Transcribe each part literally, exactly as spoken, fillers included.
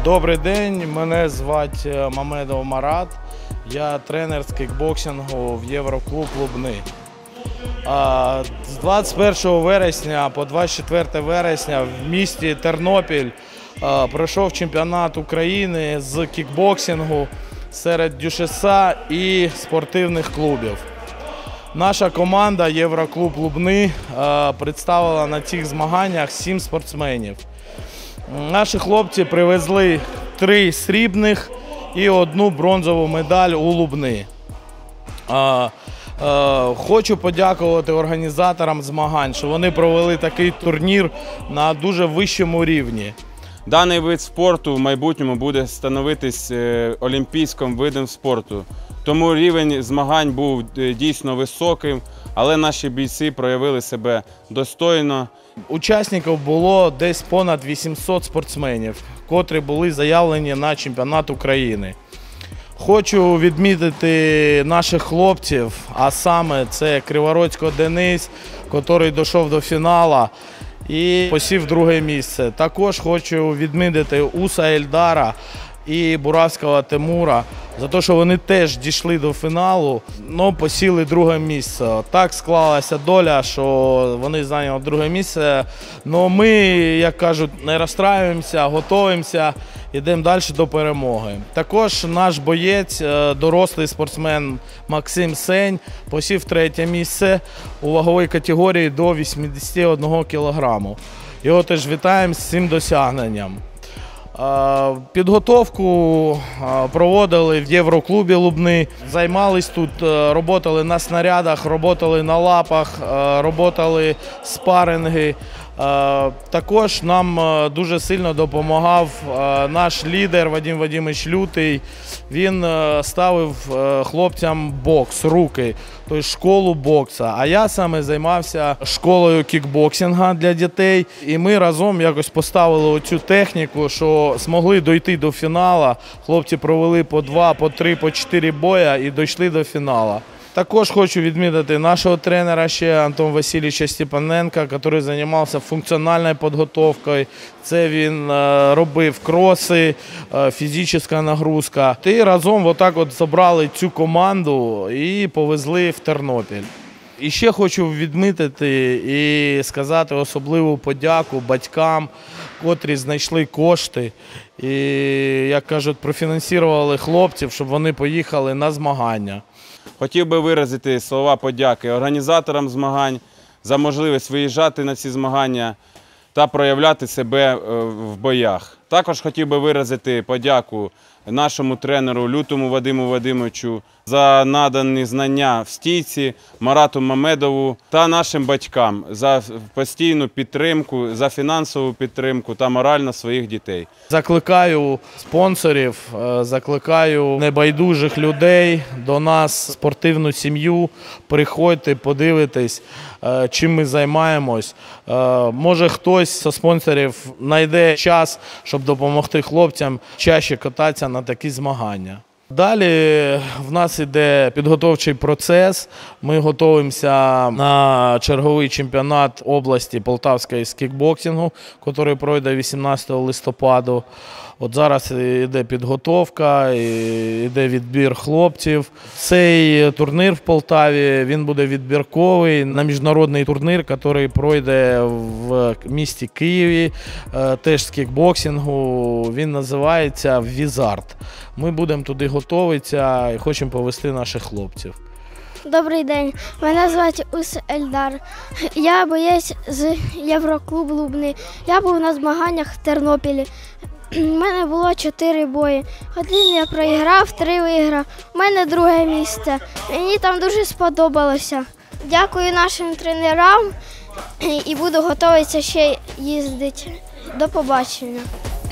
Добрий день, мене звати Мамедов Марат. Я тренер з кікбоксингу в Євроклуб Лубни. З двадцять першого вересня по двадцять четверте вересня в місті Тернопіль пройшов чемпіонат України з кікбоксингу серед дюшеса і спортивних клубів. Наша команда Євроклуб Лубни представила на цих змаганнях сім спортсменів. Наші хлопці привезли три срібних і одну бронзову медаль у Лубни. Хочу подякувати організаторам змагань, що вони провели такий турнір на дуже вищому рівні. Даний вид спорту в майбутньому буде становитись олімпійським видом спорту. Тому рівень змагань був дійсно високим, але наші бійці проявили себе достойно. Учасників було десь понад вісімсот спортсменів, котрі були заявлені на чемпіонат України. Хочу відмітити наших хлопців, а саме це Кривородського Денис, який дійшов до фіналу і посів друге місце. Також хочу відмітити Уса Ельдара і Буравського Тимура за те, що вони теж дійшли до фіналу, але посіли друге місце. Так склалася доля, що вони зайняли друге місце. Але ми, як кажуть, не розстраюємося, готуємося, йдемо далі до перемоги. Також наш боєць, дорослий спортсмен Максим Сень, посів третє місце у ваговій категорії до вісімдесят один кілограму. Його теж вітаємо з цим досягненням. Підготовку проводили в Євроклубі Лубни, займались тут, працювали на снарядах, працювали на лапах, працювали спаринги. Також нам дуже сильно допомагав наш лідер Вадим Вадимович Лютий. Він ставив хлопцям бокс, руки, тобто школу бокса. А я саме займався школою кікбоксингу для дітей. І ми разом якось поставили оцю техніку, що змогли дійти до фіналу. Хлопці провели по два, по три, по чотири бої і дійшли до фіналу. Також хочу відмітити нашого тренера ще Антона Васильовича Степаненка, який займався функціональною підготовкою. Це він робив кроси, фізична нагрузка. І разом отак от зібрали цю команду і повезли в Тернопіль. І ще хочу відмітити і сказати особливу подяку батькам, котрі знайшли кошти і, як кажуть, профінансували хлопців, щоб вони поїхали на змагання. Хотів би виразити слова подяки організаторам змагань за можливість виїжджати на ці змагання та проявляти себе в боях. Також хотів би виразити подяку нашому тренеру Лютому Вадиму Вадимовичу за надані знання в стійці, Марату Мамедову та нашим батькам за постійну підтримку, за фінансову підтримку та морально своїх дітей. Закликаю спонсорів, закликаю небайдужих людей до нас, спортивну сім'ю, приходьте, подивитесь, чим ми займаємось. Може хтось зі спонсорів знайде час, щоб допомогти хлопцям чаще кататися на такі змагання. Далі в нас йде підготовчий процес. Ми готуємося на черговий чемпіонат області Полтавської з кікбоксингу, який пройде вісімнадцятого листопада. От зараз йде підготовка, йде відбір хлопців. Цей турнір в Полтаві, він буде відбірковий на міжнародний турнір, який пройде в місті Києві, теж з кікбоксингу. Він називається «Візард». Ми будемо туди готуватися і хочемо повести наших хлопців. Добрий день, мене звати Ус Ельдар. Я боєць з Євроклубу Лубни. Я був на змаганнях в Тернопілі. У мене було чотири бої. Один я проіграв, три виграв. У мене друге місце. Мені там дуже сподобалося. Дякую нашим тренерам і буду готуватися ще їздити. До побачення.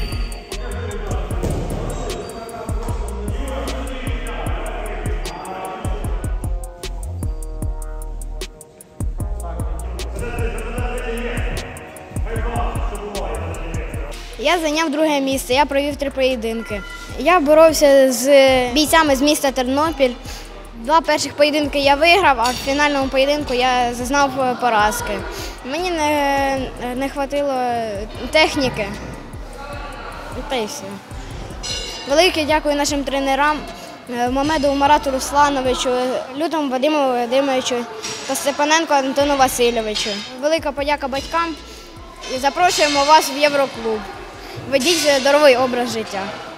Я зайняв друге місце, я провів три поєдинки. Я боровся з бійцями з міста Тернопіль. Два перших поєдинки я виграв, а в фінальному поєдинку я зазнав поразки. Мені не, не хватило техніки, та й все. Велике дякую нашим тренерам е, Мамедову Марату Руслановичу, Лютому Вадиму Володимировичу та Степаненко Антону Васильовичу. Велика подяка батькам і запрошуємо вас в Євроклуб. Ведіть здоровий образ життя.